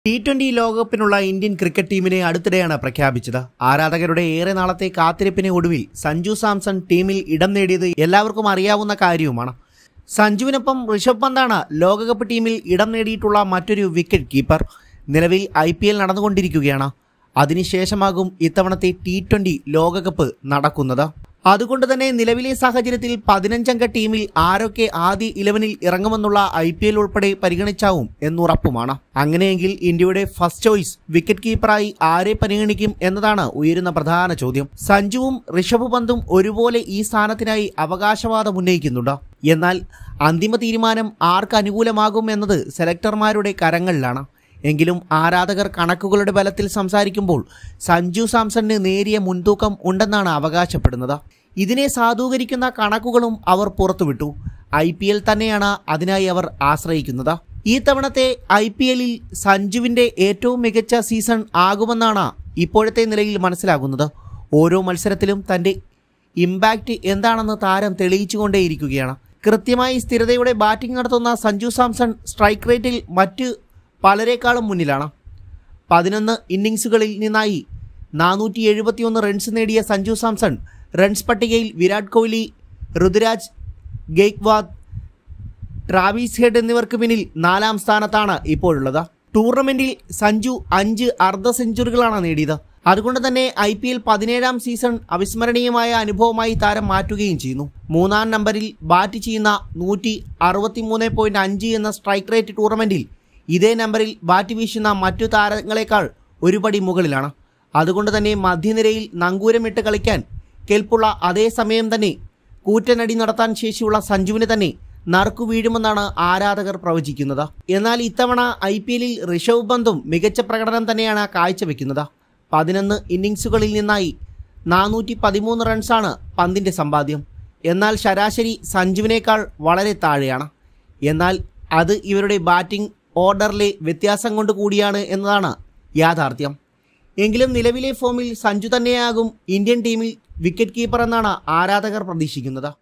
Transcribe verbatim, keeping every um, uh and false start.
T twenty ലോകകപ്പിനുള്ള Indian cricket ടീമിനെ അടുത്തിടെയാണ് പ്രഖ്യാപിച്ചത്. ആരാധകരുടെ ഏറെ നാളത്തെ കാത്തിരിപ്പിന് ഒടുവിൽ സഞ്ജു സാംസൺ ടീമിൽ ഇടം നേടിയത് എല്ലാവർക്കും അറിയാവുന്ന കാര്യവുമാണ്. സഞ്ജുവിനൊപ്പം ഋഷഭ് പന്താണ് ലോകകപ്പ് ടീമിൽ ഇടം നേടിയിട്ടുള്ള മറ്റൊരു വിക്കറ്റ് കീപ്പർ. നിലവിൽ ഐ പി എൽ നടന്നുകൊണ്ടിരിക്കുകയാണ്. അതിനുശേഷമാകും ഇത്തവണത്തെ ടി ട്വന്റി ലോകകപ്പ് നടക്കുന്നത്. അതുകൊണ്ട് തന്നെ നിലവിലെ സാഹചര്യത്തിൽ പതിനഞ്ചംഗ ടീമിൽ ആരൊക്കെ ആദ്യ ഇലവനിൽ ഇറങ്ങുമെന്നുള്ള ഐ പി എൽ ഉൾപ്പെടെ പരിഗണിച്ചാവും എന്നുറപ്പുമാണ്. അങ്ങനെയെങ്കിൽ ഇന്ത്യയുടെ ഫസ്റ്റ് ചോയ്സ് വിക്കറ്റ് കീപ്പറായി ആരെ പരിഗണിക്കും എന്നതാണ് ഉയരുന്ന പ്രധാന ചോദ്യം. സഞ്ജുവും ഋഷഭ് പന്തും ഒരുപോലെ ഈ സ്ഥാനത്തിനായി അവകാശവാദം ഉന്നയിക്കുന്നുണ്ട്. എന്നാൽ അന്തിമ തീരുമാനം ആർക്ക് അനുകൂലമാകും എന്നത് സെലക്ടർമാരുടെ കരങ്ങളിലാണ്. എങ്കിലും ആരാധകർ കണക്കുകളുടെ ബലത്തിൽ സംസാരിക്കുമ്പോൾ സഞ്ജു സാംസണിന് നേരിയ മുൻതൂക്കം ഉണ്ടെന്നാണ് അവകാശപ്പെടുന്നത്. ഇതിനെ സാധൂകരിക്കുന്ന കണക്കുകളും അവർ പുറത്തുവിട്ടു. ഐ പി എൽ തന്നെയാണ് അതിനായി അവർ ആശ്രയിക്കുന്നത്. ഈ തവണത്തെ ഐ പി എല്ലിൽ സഞ്ജുവിൻ്റെ ഏറ്റവും മികച്ച സീസൺ ആകുമെന്നാണ് ഇപ്പോഴത്തെ നിലയിൽ മനസ്സിലാകുന്നത്. ഓരോ മത്സരത്തിലും തൻ്റെ ഇമ്പാക്റ്റ് എന്താണെന്ന് താരം തെളിയിച്ചുകൊണ്ടേയിരിക്കുകയാണ്. കൃത്യമായി സ്ഥിരതയോടെ ബാറ്റിംഗ് നടത്തുന്ന സഞ്ജു സാംസൺ സ്ട്രൈക്ക് റേറ്റിൽ മറ്റ് പലരെക്കാളും മുന്നിലാണ്. പതിനൊന്ന് ഇന്നിങ്സുകളിൽ നിന്നായി നാനൂറ്റി എഴുപത്തിയൊന്ന് റൺസ് നേടിയ സഞ്ജു സാംസൺ റൺസ് പട്ടികയിൽ വിരാട് കോഹ്ലി, ഋതുരാജ് ഗെയ്ക്വാദ്, ട്രാവിസ് ഹെഡ് എന്നിവർക്ക് പിന്നിൽ നാലാം സ്ഥാനത്താണ് ഇപ്പോഴുള്ളത്. ടൂർണമെന്റിൽ സഞ്ജു അഞ്ച് അർദ്ധ സെഞ്ചുറികളാണ് നേടിയത്. അതുകൊണ്ട് തന്നെ ഐ പി എൽ പതിനേഴാം സീസൺ അവിസ്മരണീയമായ അനുഭവമായി താരം മാറ്റുകയും ചെയ്യുന്നു. മൂന്നാം നമ്പറിൽ ബാറ്റ് ചെയ്യുന്ന നൂറ്റി അറുപത്തി മൂന്ന് പോയിന്റ് അഞ്ച് എന്ന സ്ട്രൈക്ക് റേറ്റ് ടൂർണമെന്റിൽ ഇതേ നമ്പറിൽ ബാറ്റ് വീശുന്ന മറ്റു താരങ്ങളെക്കാൾ ഒരുപടി മുകളിലാണ്. അതുകൊണ്ട് തന്നെ മധ്യനിരയിൽ നങ്കൂരമിട്ട് കളിക്കാൻ കെൽപ്പുള്ള അതേ സമയം തന്നെ കൂറ്റനടി നടത്താൻ ശേഷിയുള്ള സഞ്ജുവിന് തന്നെ നറുക്കു വീഴുമെന്നാണ് ആരാധകർ പ്രവചിക്കുന്നത്. എന്നാൽ ഇത്തവണ ഐ പി എല്ലിൽ ഋഷഭ് പന്തും മികച്ച പ്രകടനം തന്നെയാണ് കാഴ്ചവെക്കുന്നത്. പതിനൊന്ന് ഇന്നിങ്സുകളിൽ നിന്നായി നാനൂറ്റി പതിമൂന്ന് റൺസാണ് പന്തിൻ്റെ സമ്പാദ്യം. എന്നാൽ ശരാശരി സഞ്ജുവിനേക്കാൾ വളരെ താഴെയാണ്. എന്നാൽ അത് ഇവരുടെ ബാറ്റിംഗ് ഓർഡറിലെ വ്യത്യാസം കൊണ്ട് കൂടിയാണ് എന്നതാണ് യാഥാർത്ഥ്യം. എങ്കിലും നിലവിലെ ഫോമിൽ സഞ്ജു തന്നെയാകും ഇന്ത്യൻ ടീമിൽ വിക്കറ്റ് കീപ്പർ എന്നാണ് ആരാധകർ പ്രതീക്ഷിക്കുന്നത്.